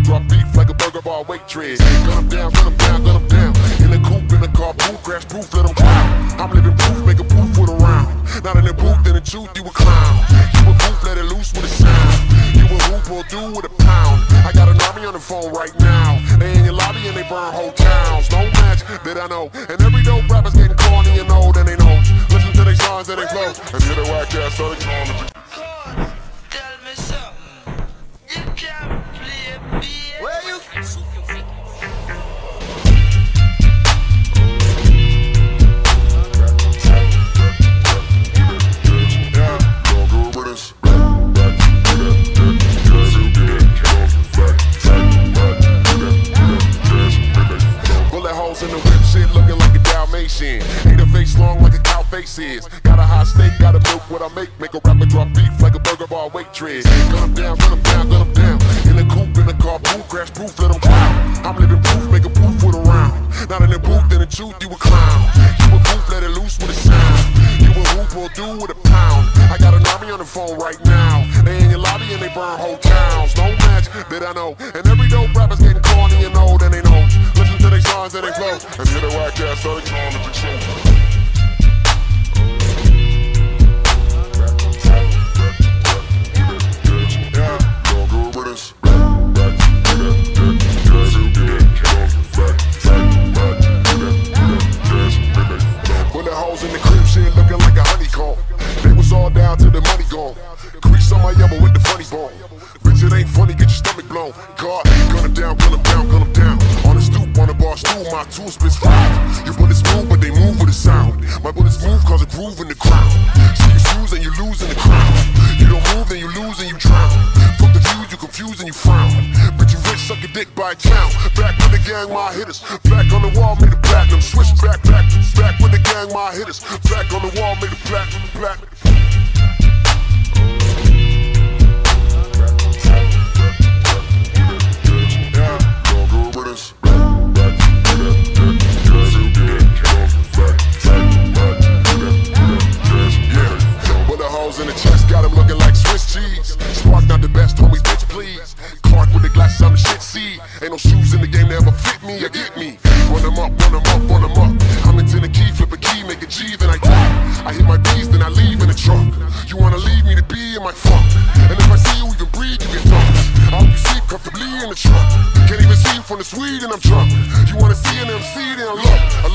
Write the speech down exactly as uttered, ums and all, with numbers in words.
rapid drop beef like a burger bar waitress. Gun 'em down, gun 'em down, gun 'em down. In the coupe, in the car, proof, crash proof, let 'em clown. I'm living proof, make a proof with a round. Not in the booth, in the truth, you a clown. You a goof, let it loose with a sound. You a hoop or do with a pound. I got an army on the phone right now. They in your lobby and they burn whole towns. No match that I know. And every dope rapper's getting corny, you know, then they know. Listen to their songs and they flow. And to the whack ass, so they call it. Tell me something. You can't play a beat. Where you? In the whip shit looking like a Dalmatian. Ain't a face long like a cow face is. Got a hot steak, got a milk what I make. Make a rapper drop beef like a burger bar waitress. Gun 'em down, gun 'em down, gun 'em down. In the coupe, in the car, proof, crash proof, let 'em clown. I'm living proof, make a proof with a round. Not in the booth, in the truth, you a clown. You a goof, let it loose with a sound. You a hoop or do with a pound. I got an army on the phone right now. They in your lobby and they burn whole towns. No match that I know. And every dope rapper's getting corny, you know, then they know. Listen to their songs and they flow. And to the whack ass, so they call it the truth. In the crib shit looking like a honeycomb. They was all down till the money gone. Crease on my elbow with the funny bone. Bitch, it ain't funny, get your stomach blown. God, gun 'em down, gun 'em down, gun 'em down. On the stoop, on the bar stool, my tool spits round. Your bullets move, but they move with a sound. My bullets move cause it groove in the ground. So you snooze and you lose in the crown. You don't move, then you lose and you drown. Fuck the views, you confuse and you frown. Bitch, you rich, suck a dick by town. Back with the gang, my hitters. Back on the wall, made a platinum. Switch back, back, back with the gang, my hitters. Back on the wall, made a platinum, platinum. In the chest, got him looking like Swiss cheese. Spark not the best, homies, bitch, please. Clark with the glasses, I'm the shit seed. Ain't no shoes in the game that ever fit me or get me. Run them up, run them up, run them up. I'm into the key, flip a key, make a G, then I die. I hit my D's, then I leave in the truck. You wanna leave me to be in my funk. And if I see you even breathe, you get dumped. I'll be sleep comfortably in the truck. Can't even see you from the Swede and I'm drunk. You wanna see an M C, then I look.